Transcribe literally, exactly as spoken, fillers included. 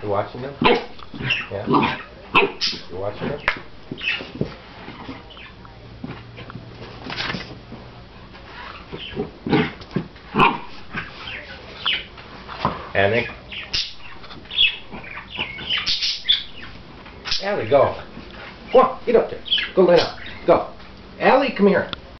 You watching them? Yeah? You watching them? Annie? Allie, go. Come on, get up there. Go lay down. Go. Allie, come here.